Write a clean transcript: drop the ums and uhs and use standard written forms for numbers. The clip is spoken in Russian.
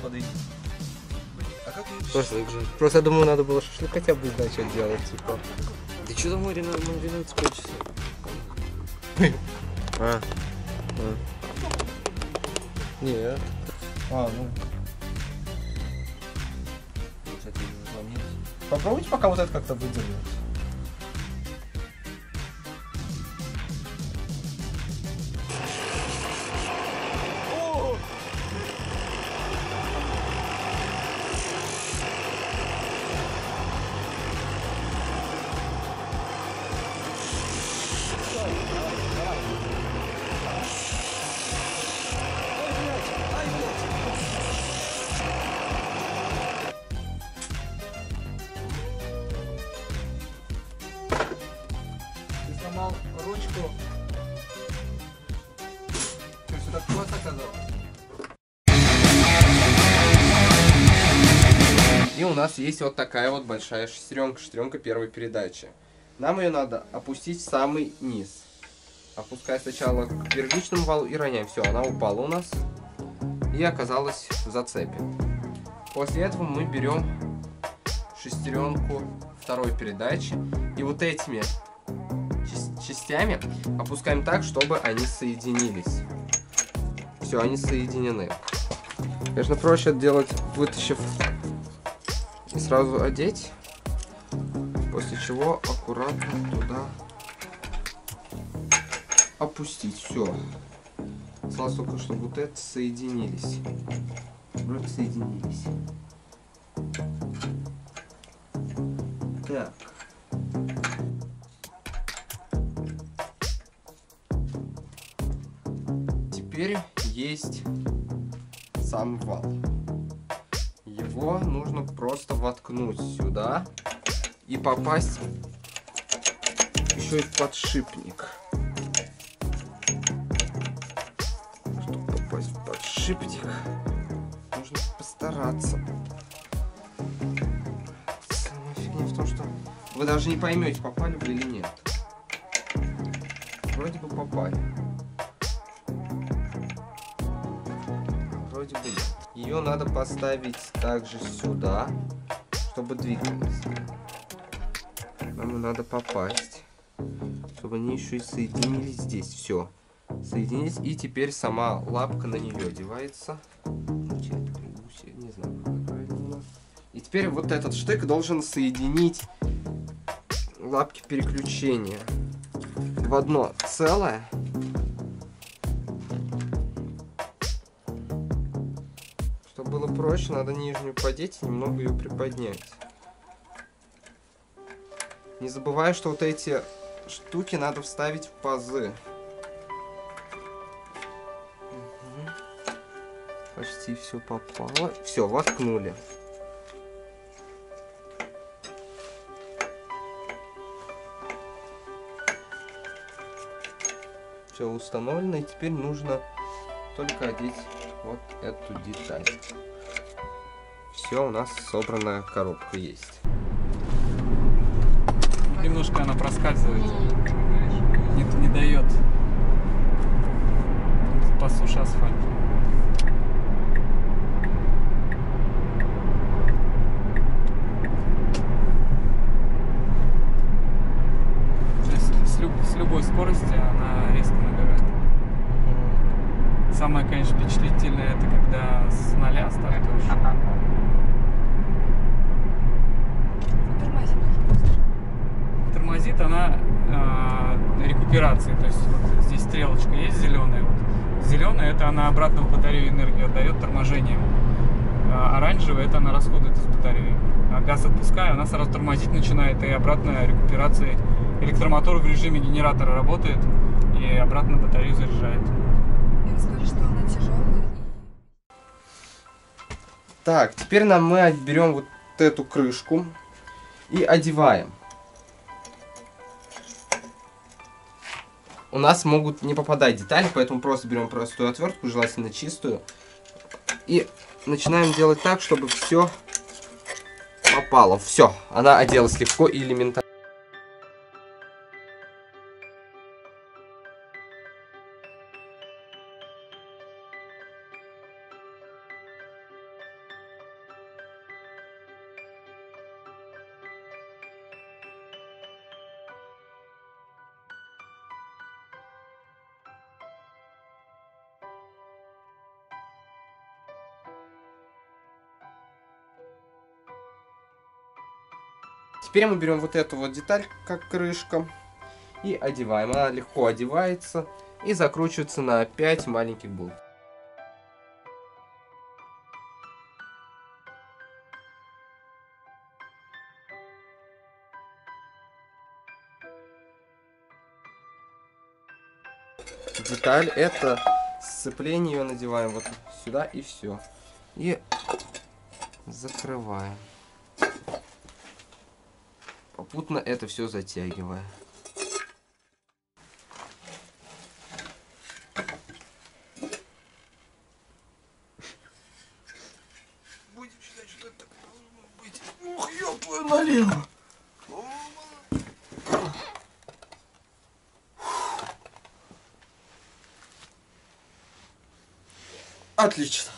подойди. А как ее Просто я думаю, надо было шашлык хотя бы начать делать, типа. Ты что там маринуется полчаса? Нет. ну. Попробуйте пока вот это как-то выдернуть. Сломал ручку. Что, все так просто оказалось? И у нас есть вот такая вот большая шестеренка, шестеренка первой передачи. Нам ее надо опустить в самый низ. Опуская сначала к первичному валу и роняем. Все, она упала у нас и оказалась в зацепе. После этого мы берем шестеренку второй передачи и вот этими частями опускаем так, чтобы они соединились. Все, они соединены. Конечно, проще это делать, вытащив и сразу одеть. После чего аккуратно туда опустить. Все. Осталось только, чтобы вот это соединились. Вроде соединились. Так. Теперь есть сам вал. Его нужно просто воткнуть сюда и попасть еще и в подшипник. Чтобы попасть в подшипник, нужно постараться. Самая фигня в том, что вы даже не поймете, попали вы или нет. Вроде бы попали. Вроде бы нет. Ее надо поставить также сюда, чтобы двигалась. Нам надо попасть, чтобы они еще и соединились здесь. Все. Соединились. И теперь сама лапка на нее одевается. Не знаю, как правильно у нас. И теперь вот этот штык должен соединить лапки переключения в одно целое. Чтобы было проще, надо нижнюю подеть и немного ее приподнять. Не забывай, что вот эти штуки надо вставить в пазы. Почти все попало. Все, воткнули. Все установлено, и теперь нужно только одеть вот эту деталь. Все, у нас собранная коробка есть. Немножко она проскальзывает, не дает по суше асфальт. С любой скорости она резко набирает. Самое, конечно, впечатлительное, это когда с нуля стартуешь. Тормозит она рекуперации, то есть вот здесь стрелочка есть зеленая. Вот. Зеленая — это она обратно в батарею энергию отдает торможением. А оранжевая — это она расходует из батареи. А газ отпуская, она сразу тормозить начинает, и обратно рекуперация. Электромотор в режиме генератора работает и обратно батарею заряжает. И расскажи, что она тяжелая. Так, теперь мы берем вот эту крышку и одеваем. У нас могут не попадать детали, поэтому просто берем простую отвертку, желательно чистую. И начинаем делать так, чтобы все попало. Все, она оделась легко и элементарно. Теперь мы берем вот эту вот деталь, как крышка, и одеваем. Она легко одевается и закручивается на 5 маленьких болтов. Деталь это сцепление, ее надеваем вот сюда и все. И закрываем. Попутно это все затягивая. Будем считать, что это должно быть. Ух, ёб твою налево. Отлично.